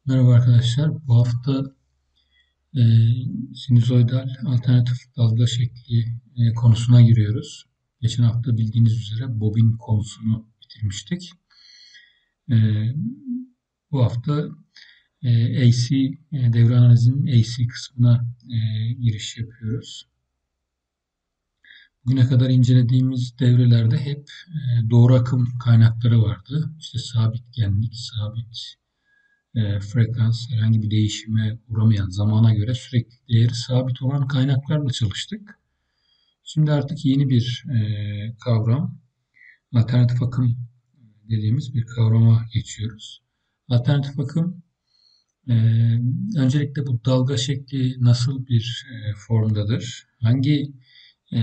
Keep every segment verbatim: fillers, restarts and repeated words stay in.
Merhaba arkadaşlar. Bu hafta e, sinüzoidal alternatif dalga şekli e, konusuna giriyoruz. Geçen hafta bildiğiniz üzere bobin konusunu bitirmiştik. E, Bu hafta e, A C, e, devre analizinin A C kısmına e, giriş yapıyoruz. Bugüne kadar incelediğimiz devrelerde hep e, doğru akım kaynakları vardı. İşte sabit genlik, sabit e, frekans herhangi bir değişime uğramayan zamana göre sürekli değeri sabit olan kaynaklarla çalıştık. Şimdi artık yeni bir e, kavram, alternatif akım dediğimiz bir kavrama geçiyoruz. Alternatif akım e, öncelikle bu dalga şekli nasıl bir e, formdadır? Hangi e,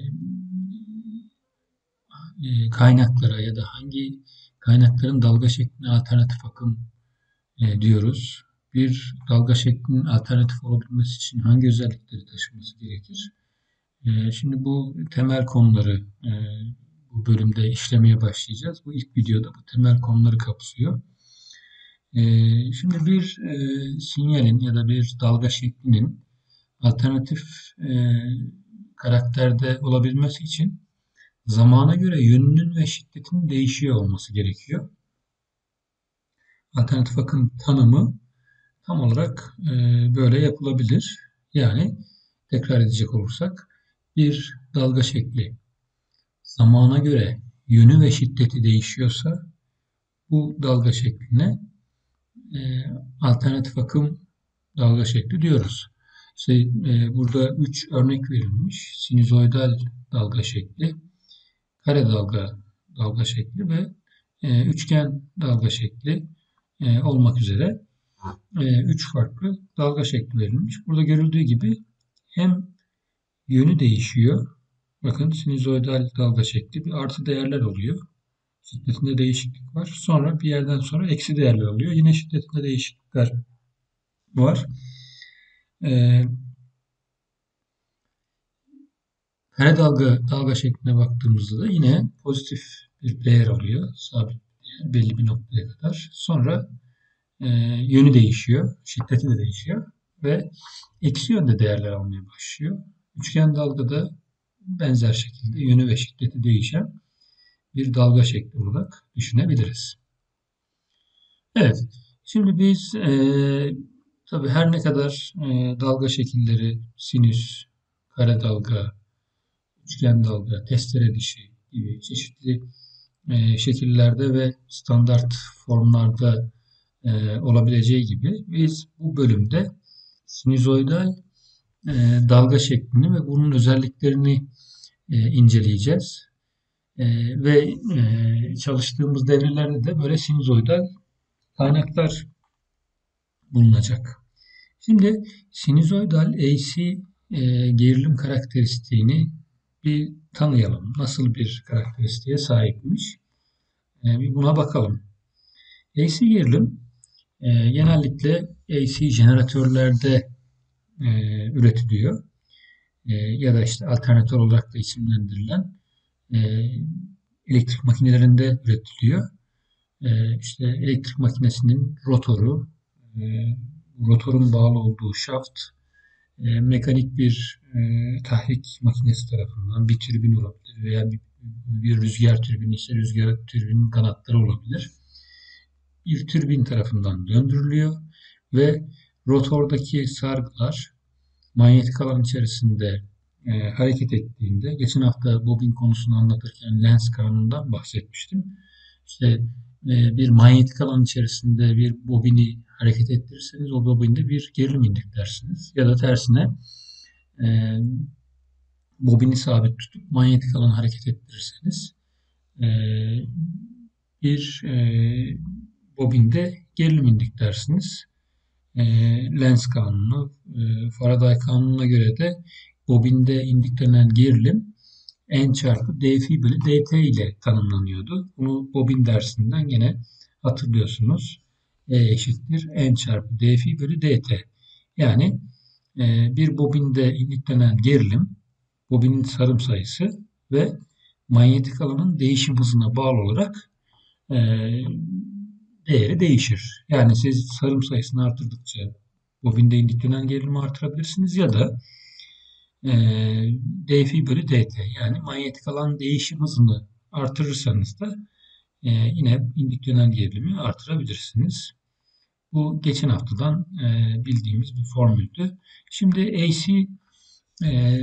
e, kaynaklara ya da hangi kaynakların dalga şekline alternatif akım e, diyoruz. Bir dalga şeklinin alternatif olabilmesi için hangi özellikleri taşıması gerekir? E, şimdi bu temel konuları e, bu bölümde işlemeye başlayacağız. Bu ilk videoda bu temel konuları kapsıyor. E, Şimdi bir e, sinyalin ya da bir dalga şeklinin alternatif e, karakterde olabilmesi için zamana göre yönünün ve şiddetinin değişiyor olması gerekiyor. Alternatif akım tanımı tam olarak e, böyle yapılabilir. Yani tekrar edecek olursak bir dalga şekli zamana göre yönü ve şiddeti değişiyorsa bu dalga şekline e, alternatif akım dalga şekli diyoruz. İşte e, burada üç örnek verilmiş. Sinüzoidal dalga şekli, kare dalga dalga şekli ve e, üçgen dalga şekli e, olmak üzere e, üç farklı dalga şekli verilmiş. Burada görüldüğü gibi hem yönü değişiyor. Bakın sinüzoidal dalga şekli bir artı değerler oluyor. Şiddetinde değişiklik var. Sonra bir yerden sonra eksi değerler oluyor. Yine şiddetinde değişiklikler var. E, Kare dalga dalga şekline baktığımızda da yine pozitif bir değer alıyor. Sabit değer belli bir noktaya kadar. Sonra e, yönü değişiyor. Şiddeti de değişiyor. Ve eksi yönde değerler almaya başlıyor. Üçgen dalgada benzer şekilde yönü ve şiddeti değişen bir dalga şekli olarak düşünebiliriz. Evet, şimdi biz e, tabii her ne kadar e, dalga şekilleri sinüs, kare dalga, üçgen dalga, testere dişi gibi çeşitli e, şekillerde ve standart formlarda e, olabileceği gibi biz bu bölümde sinüzoidal e, dalga şeklini ve bunun özelliklerini e, inceleyeceğiz. E, ve e, çalıştığımız devrelerde de böyle sinüzoidal kaynaklar bulunacak. Şimdi sinüzoidal A C e, gerilim karakteristiğini bir tanıyalım. Nasıl bir karakteristiğe sahipmiş? E, bir buna bakalım. A C gerilim e, genellikle A C jeneratörlerde e, üretiliyor. E, ya da işte alternatör olarak da isimlendirilen e, elektrik makinelerinde üretiliyor. E, işte elektrik makinesinin rotoru, e, rotorun bağlı olduğu şaft, e, mekanik bir e, tahrik makinesi tarafından bir türbin olabilir veya bir, bir rüzgar türbini ise rüzgar türbinin kanatları olabilir. Bir türbin tarafından döndürülüyor ve rotordaki sargılar manyetik alan içerisinde e, hareket ettiğinde, geçen hafta bobin konusunu anlatırken Lenz kanunundan bahsetmiştim. İşte e, bir manyetik alan içerisinde bir bobini hareket ettirirseniz o bobinde bir gerilim indüklersiniz. Ya da tersine e, bobini sabit tutup manyetik alanı hareket ettirirseniz e, bir e, bobinde gerilim indüklersiniz. E, Lenz kanunu, e, Faraday kanununa göre de bobinde indüklenen gerilim N çarpı dφ bölü dt ile tanımlanıyordu. Bunu bobin dersinden gene hatırlıyorsunuz. E eşittir N çarpı dφ bölü dt. Yani e, bir bobinde indüklenen gerilim, bobinin sarım sayısı ve manyetik alanın değişim hızına bağlı olarak e, değeri değişir. Yani siz sarım sayısını artırdıkça bobinde indüktörel gerilimi artırabilirsiniz ya da e, dFi bölü dt yani manyetik alan değişim hızını artırırsanız da e, yine indüktörel gerilimi artırabilirsiniz. Bu geçen haftadan e, bildiğimiz bir formüldü. Şimdi A C e,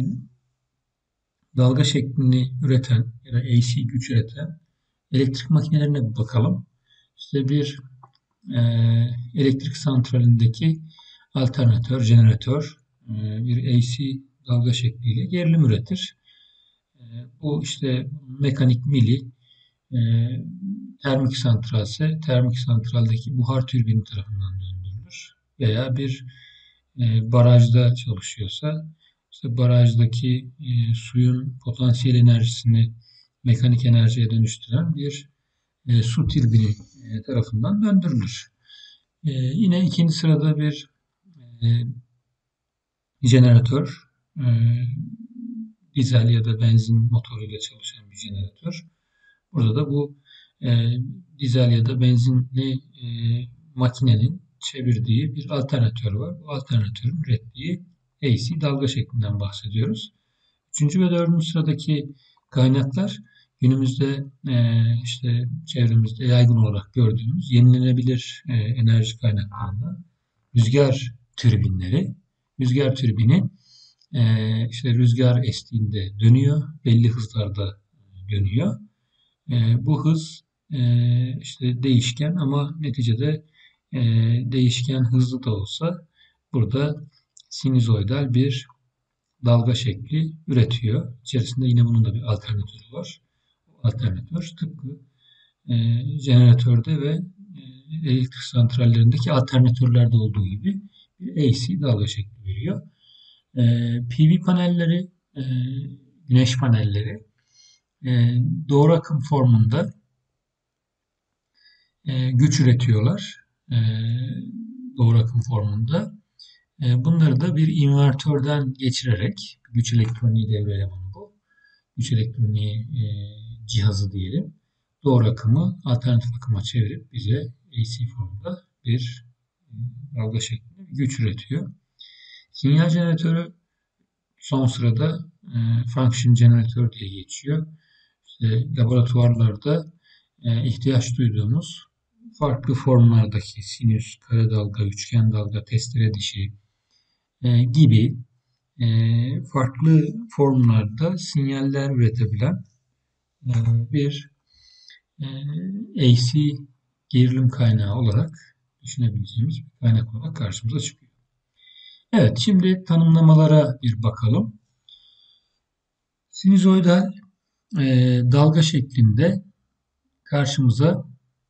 dalga şeklini üreten ya da A C güç üreten elektrik makinelerine bir bakalım. İşte bir e, elektrik santralindeki alternatör, jeneratör e, bir A C dalga şekliyle gerilim üretir. E, bu işte mekanik mili e, termik santralse termik santraldeki buhar türbini tarafından döndürülür. Veya bir e, barajda çalışıyorsa işte barajdaki e, suyun potansiyel enerjisini mekanik enerjiye dönüştüren bir e, su türbini e, tarafından döndürülür. E, yine ikinci sırada bir e, jeneratör, e, dizel ya da benzin motoruyla çalışan bir jeneratör. Burada da bu e, dizel ya da benzinli e, makinenin çevirdiği bir alternatör var. Bu alternatörün ürettiği A C dalga şeklinden bahsediyoruz. Üçüncü ve dördüncü sıradaki kaynaklar günümüzde e, işte çevremizde yaygın olarak gördüğümüz yenilenebilir e, enerji kaynaklarından rüzgar türbinleri. Rüzgar türbini e, işte rüzgar estiğinde dönüyor, belli hızlarda dönüyor. E, bu hız e, işte değişken ama neticede e, değişken hızlı da olsa burada sinüzoidal bir dalga şekli üretiyor. İçerisinde yine bunun da bir alternatörü var. Alternatör tıpkı e, jeneratörde ve e, elektrik santrallerindeki alternatörlerde olduğu gibi bir A C dalga şekli veriyor. E, P V panelleri, e, güneş panelleri e, doğru akım formunda e, güç üretiyorlar. E, doğru akım formunda. E, bunları da bir invertörden geçirerek, güç elektroniği devre elemanı bu. Güç elektroniği e, cihazı diyelim. Doğru akımı alternatif akıma çevirip bize A C formunda bir e, dalga şeklinde bir güç üretiyor. Sinyal jeneratörü son sırada e, function generator diye geçiyor. İşte laboratuvarlarda e, ihtiyaç duyduğumuz farklı formlardaki sinüs, kare dalga, üçgen dalga, testere dişi e, gibi e, farklı formlarda sinyaller üretebilen e, bir e, A C gerilim kaynağı olarak düşünebileceğimiz bir kaynak olarak karşımıza çıkıyor. Evet, şimdi tanımlamalara bir bakalım. Sinüzoidal e, dalga şeklinde karşımıza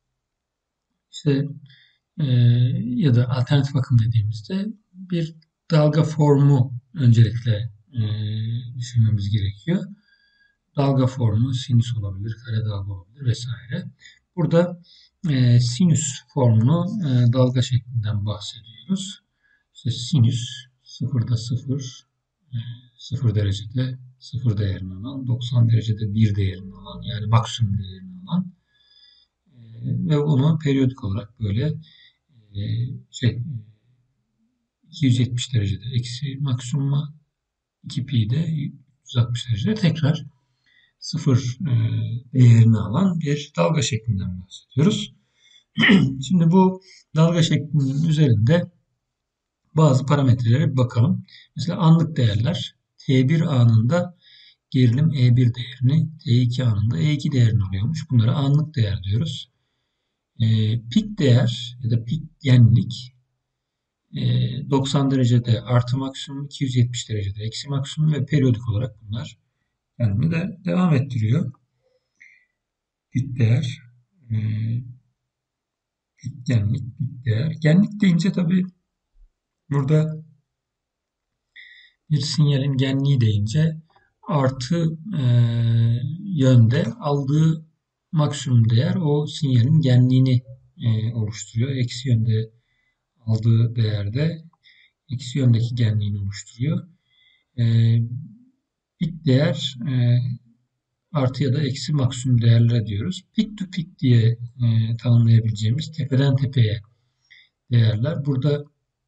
işte e, ya da alternatif akım dediğimizde bir dalga formu öncelikle e, düşünmemiz gerekiyor. Dalga formu sinüs olabilir, kare dalga olabilir vesaire. Burada e, sinüs formunu e, dalga şeklinden bahsediyoruz. İşte sinüs sıfırda sıfır, e, sıfır derecede sıfır değerini alan, doksan derecede bir değerini alan yani maksimum değerini alan e, ve bunu periyodik olarak böyle e, şey iki yüz yetmiş derecede eksi maksimuma iki pi'de yüz altmış derecede tekrar sıfır e, değerini alan bir dalga şeklinden bahsediyoruz. Şimdi bu dalga şeklinin üzerinde bazı parametrelere bir bakalım. Mesela anlık değerler T bir anında gerilim E bir değerini, T iki anında E iki değerini alıyormuş. Bunlara anlık değer diyoruz. E, pik değer ya da pik genlik e, doksan derecede artı maksimum, iki yüz yetmiş derecede eksi maksimum ve periyodik olarak bunlar kendini de devam ettiriyor. Pik değer, e, pik genlik, pik değer. Genlik deyince tabii burada bir sinyalin genliği deyince artı e, yönde aldığı maksimum değer o sinyalin genliğini e, oluşturuyor. Eksi yönde aldığı değerde eksi yöndeki genliğini oluşturuyor. E, pik değer e, artı ya da eksi maksimum değerlere diyoruz. Peak to peak diye e, tanımlayabileceğimiz tepeden tepeye değerler. Burada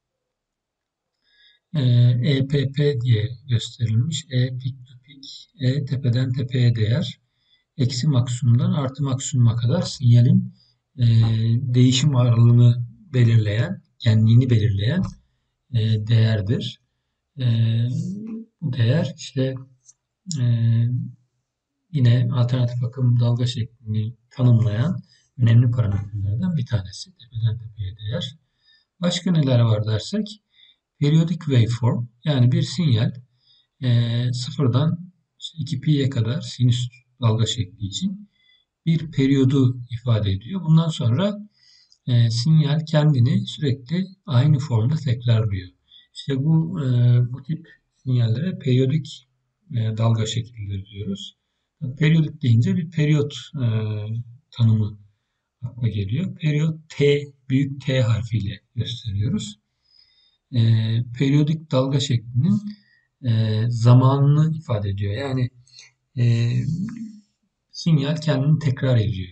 e, E P P diye gösterilmiş. E peak to peak, E tepeden tepeye değer. Eksi maksimumdan artı maksimuma kadar sinyalin e, değişim aralığını belirleyen, genliğini belirleyen e, değerdir. E, Bu değer işte e, yine alternatif akım dalga şeklini tanımlayan önemli parametrelerden bir tanesi. Tepeden tepeye değer. Başka neler var dersek, periodic waveform, yani bir sinyal e, sıfırdan işte iki pi'ye kadar sinüs dalga şekli için bir periyodu ifade ediyor. Bundan sonra e, sinyal kendini sürekli aynı formda tekrarlıyor. İşte bu e, bu tip sinyallere periyodik e, dalga şekilleri diyoruz. Periyodik deyince bir periyot e, tanımı akla geliyor. Periyot T, büyük T harfiyle gösteriyoruz. E, periyodik dalga şeklinin e, zamanını ifade ediyor. Yani e, sinyal kendini tekrar ediyor.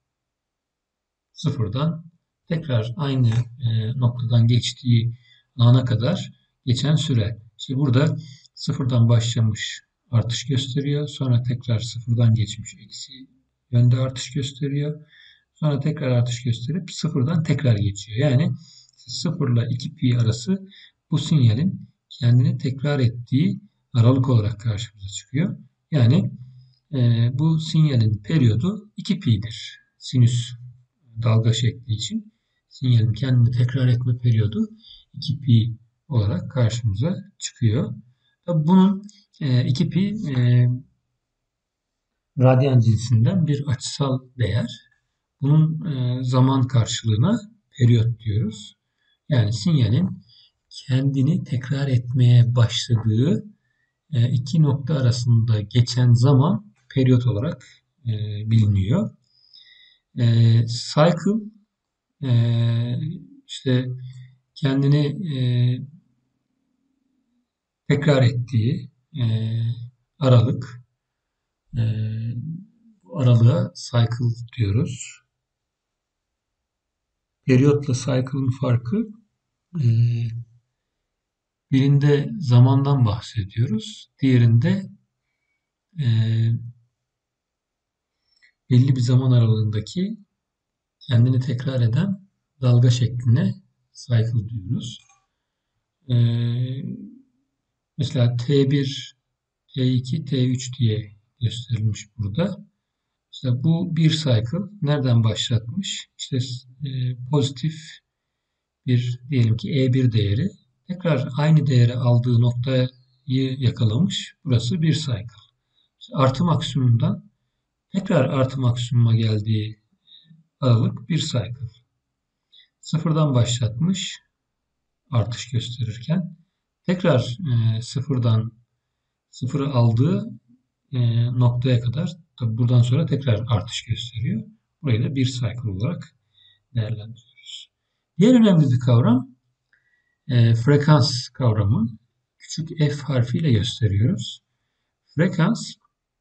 Sıfırdan tekrar aynı e, noktadan geçtiği ana kadar geçen süre. İşte burada sıfırdan başlamış, artış gösteriyor. Sonra tekrar sıfırdan geçmiş, eksi yönde artış gösteriyor. Sonra tekrar artış gösterip sıfırdan tekrar geçiyor. Yani sıfır ile iki pi arası bu sinyalin kendini tekrar ettiği aralık olarak karşımıza çıkıyor. Yani e, bu sinyalin periyodu iki pi'dir. Sinüs dalga şekli için sinyalin kendini tekrar etme periyodu iki pi olarak karşımıza çıkıyor. Tabii bunun e, iki pi e, radyan cinsinden bir açısal değer. Bunun e, zaman karşılığına periyot diyoruz. Yani sinyalin kendini tekrar etmeye başladığı e, iki nokta arasında geçen zaman periyot olarak e, biliniyor. E, cycle e, işte kendini e, tekrar ettiği e, aralık, e, bu aralığa cycle diyoruz. Periyotla cycle'ın farkı, e, birinde zamandan bahsediyoruz, diğerinde e, belli bir zaman aralığındaki kendini tekrar eden dalga şekline cycle diyoruz. E, Mesela T bir, T iki, T üç diye gösterilmiş burada. İşte bu bir cycle nereden başlatmış? İşte e, pozitif bir, diyelim ki E bir değeri tekrar aynı değeri aldığı noktayı yakalamış. Burası bir cycle. İşte artı maksimumdan tekrar artı maksimuma geldiği aralık bir cycle. Sıfırdan başlatmış artış gösterirken tekrar e, sıfırdan sıfırı aldığı e, noktaya kadar, tabi buradan sonra tekrar artış gösteriyor. Burayı da bir cycle olarak değerlendiriyoruz. Diğer önemli bir kavram e, frekans kavramı. Küçük f harfiyle gösteriyoruz. Frekans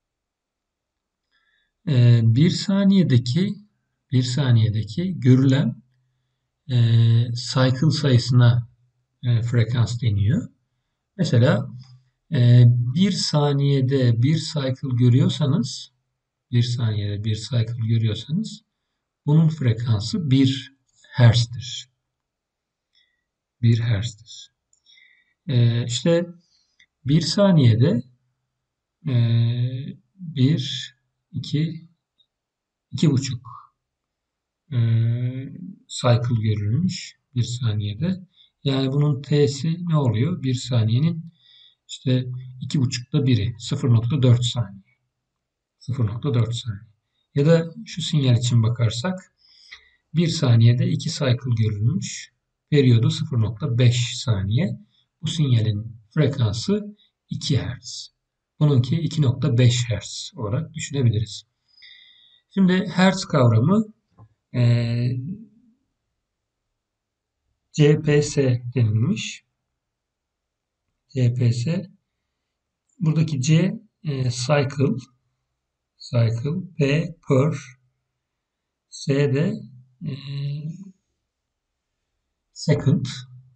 e, bir saniyedeki bir saniyedeki görülen e, cycle sayısına e, frekans deniyor. Mesela e, bir saniyede bir cycle görüyorsanız bir saniyede bir cycle görüyorsanız bunun frekansı bir hertz'tir. bir hertz'tir. E, işte bir saniyede e, bir, iki, iki buçuk e, cycle görülmüş bir saniyede. Yani bunun t'si ne oluyor? Bir saniyenin işte iki buçukta biri, sıfır nokta dört saniye. sıfır nokta dört saniye. Ya da şu sinyal için bakarsak bir saniyede iki cycle görülmüş. Periyodu sıfır nokta beş saniye. Bu sinyalin frekansı iki hertz. Bununki iki nokta beş hertz olarak düşünebiliriz. Şimdi hertz kavramı e, C P S denilmiş. C P S, buradaki C e, cycle, cycle, P per, S de e, second,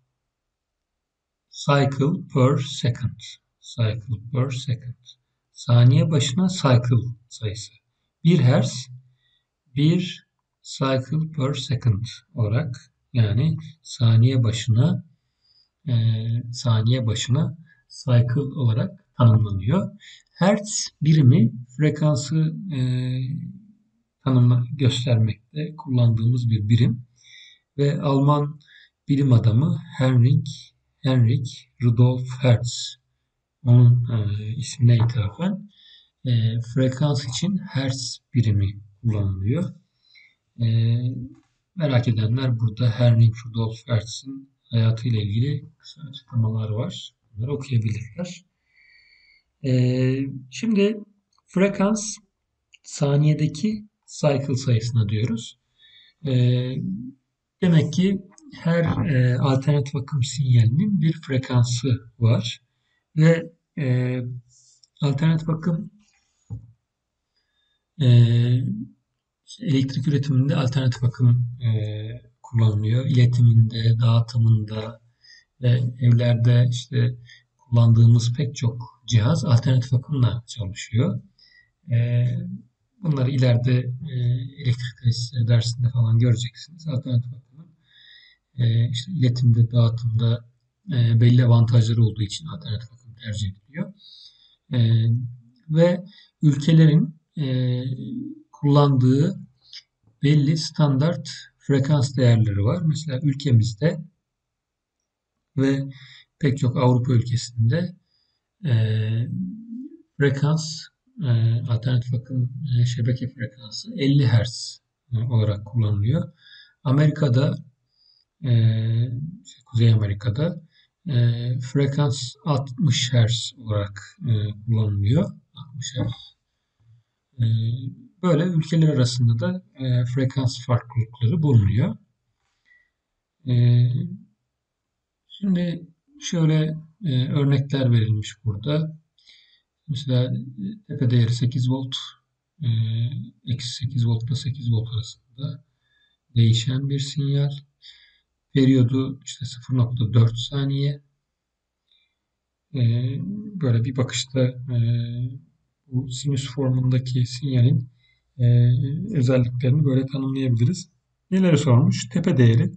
cycle per second, cycle per second. Saniye başına cycle sayısı. bir hertz, bir cycle per second olarak, yani saniye başına e, saniye başına cycle olarak tanımlanıyor. Hertz birimi frekansı e, tanımla göstermekte kullandığımız bir birim ve Alman bilim adamı Heinrich Heinrich Rudolf Hertz, onun e, ismine ithafen e, frekans için hertz birimi kullanılıyor. E, merak edenler burada Heinrich Rudolf Hertz'in hayatıyla ilgili kısa açıklamalar var. Bunları okuyabilirler. E, şimdi frekans saniyedeki cycle sayısına diyoruz. E, demek ki her e, alternatif akım sinyalinin bir frekansı var ve e, alternatif akım e, elektrik üretiminde alternatif akım e, kullanılıyor. İletiminde, dağıtımında ve evlerde işte kullandığımız pek çok cihaz alternatif akımla çalışıyor. E, bunları ileride e, elektrik tesisleri dersinde falan göreceksiniz. Alternatif akımın e, işte iletimde, dağıtımda e, belli avantajları olduğu için alternatif akım tercih ediliyor. E, ve ülkelerin e, kullandığı belli standart frekans değerleri var. Mesela ülkemizde ve pek çok Avrupa ülkesinde e, frekans, e, alternatif akım e, şebeke frekansı elli hertz e, olarak kullanılıyor. Amerika'da, e, Kuzey Amerika'da e, frekans altmış hertz olarak e, kullanılıyor. altmış hertz. E, böyle ülkeler arasında da e, frekans farklılıkları bulunuyor. E, şimdi şöyle e, örnekler verilmiş burada. Mesela tepe değeri sekiz volt, e, eksi sekiz volt ile sekiz volt arasında değişen bir sinyal. Periyodu işte sıfır nokta dört saniye. E, böyle bir bakışta e, bu sinüs formundaki sinyalin e, özelliklerini böyle tanımlayabiliriz. Neleri sormuş? Tepe değeri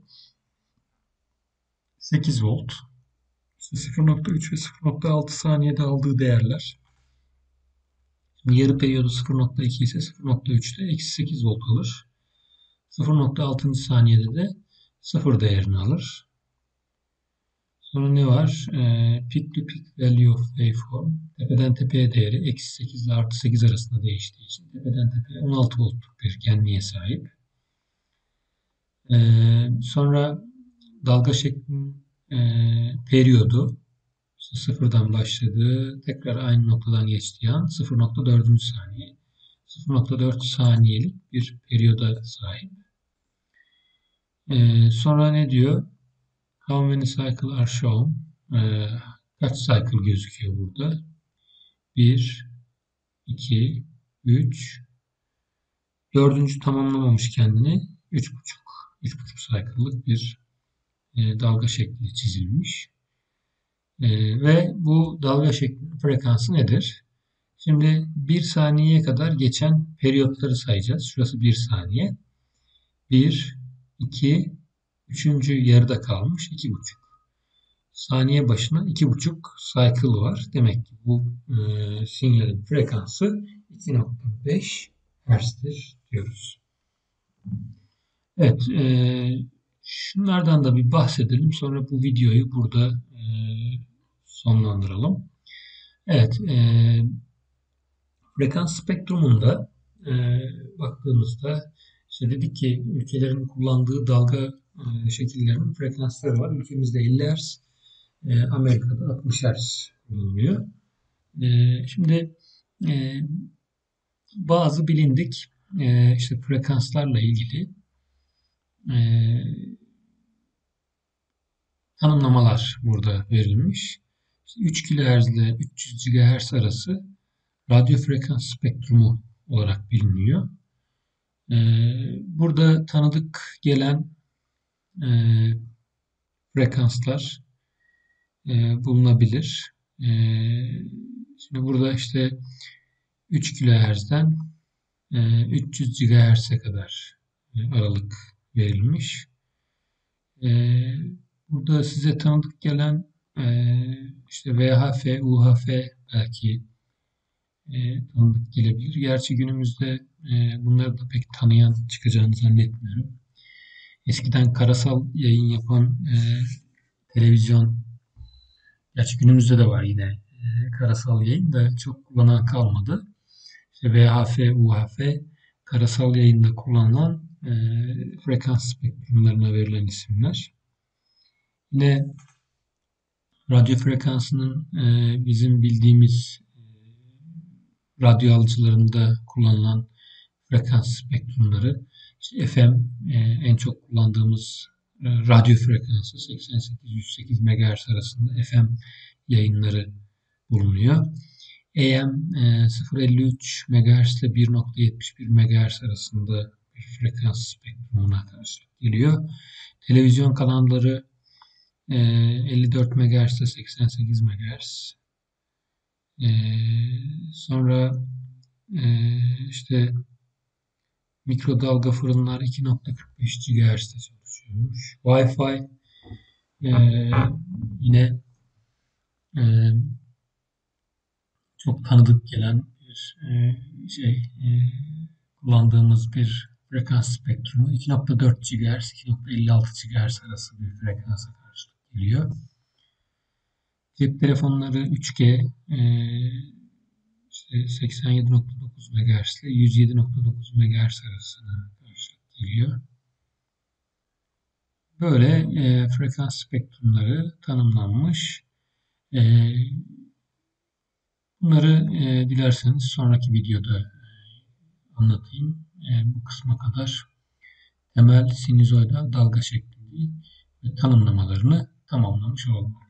sekiz volt. İşte sıfır nokta üç ve sıfır nokta altı saniyede aldığı değerler. Yarı periyodu sıfır nokta iki ise sıfır nokta üçte eksi sekiz volt alır. sıfır nokta altı saniyede de sıfır değerini alır. Sonra ne var? E, peak to peak value of waveform. Tepeden tepeye değeri eksi sekiz ile artı sekiz arasında değiştiği için tepeden tepeye on altı voltluk bir genliğe sahip. E, sonra dalga şeklinin e, periyodu işte sıfırdan başladığı, tekrar aynı noktadan geçtiği an sıfır nokta dört saniye. sıfır nokta dört saniyelik bir periyoda sahip. Ee, sonra ne diyor? How many cycles are shown? Ee, kaç cycle gözüküyor burada? bir, iki, üç. Dördüncü tamamlamamış kendini. üç buçuk. üç buçuk cycle'lık bir e, dalga şekli çizilmiş. E, ve bu dalga şeklinin frekansı nedir? Şimdi bir saniyeye kadar geçen periyotları sayacağız. Şurası bir saniye. bir, iki, üçüncü yarıda kalmış iki buçuk. Saniye başına iki buçuk cycle var. Demek ki bu e, sinyalin frekansı iki nokta beş Hz'dir diyoruz. Evet, e, şunlardan da bir bahsedelim. Sonra bu videoyu burada e, sonlandıralım. Evet, e, frekans spektrumunda e, baktığımızda işte dedik ki ülkelerin kullandığı dalga e, şekillerinin frekansları var. Ülkemizde elli Hz, e, Amerika'da altmış Hz kullanılıyor. E, şimdi e, bazı bilindik e, işte frekanslarla ilgili e, tanımlamalar burada verilmiş. İşte üç kilohertz ile üç yüz gigahertz arası radyo frekans spektrumu olarak biliniyor. E, burada tanıdık gelen e, frekanslar e, bulunabilir. E, şimdi burada işte üç kilohertz'den e, üç yüz gigahertz'e kadar e, aralık verilmiş. E, burada size tanıdık gelen e, işte V H F, U H F belki e, tanıdık gelebilir. Gerçi günümüzde e, bunları da pek tanıyan çıkacağını zannetmiyorum. Eskiden karasal yayın yapan e, televizyon, gerçi günümüzde de var yine e, karasal yayın da çok kullanan kalmadı. İşte V H F, U H F karasal yayında kullanılan e, frekans spektrumlarına verilen isimler. Yine radyo frekansının e, bizim bildiğimiz e, radyo alıcılarında kullanılan frekans spektrumları. İşte F M e, en çok kullandığımız e, radyo frekansı seksen sekiz yüz sekiz megahertz arasında F M yayınları bulunuyor. A M e, sıfır virgül elli üç megahertz ile bir nokta yetmiş bir megahertz arasında bir frekans spektrumuna karşılık geliyor. Televizyon kanalları e, elli dört megahertz ile seksen sekiz megahertz. E, sonra e, işte mikrodalga fırınlar iki nokta kırk beş gigahertz'te çalışıyormuş. Wi-Fi e, yine e, çok tanıdık gelen bir e, şey e, kullandığımız bir frekans spektrumu iki nokta dört gigahertz iki nokta elli altı gigahertz arası bir frekansa karşılık geliyor. Cep telefonları üç G e, işte seksen yedi nokta dokuz megahertz ile yüz yedi nokta dokuz megahertz arasına karşılık geliyor. Böyle e, frekans spektrumları tanımlanmış. E, bunları e, dilerseniz sonraki videoda anlatayım. E, bu kısma kadar temel sinüzoidal dalga şeklini ve tanımlamalarını tamamlamış oldum.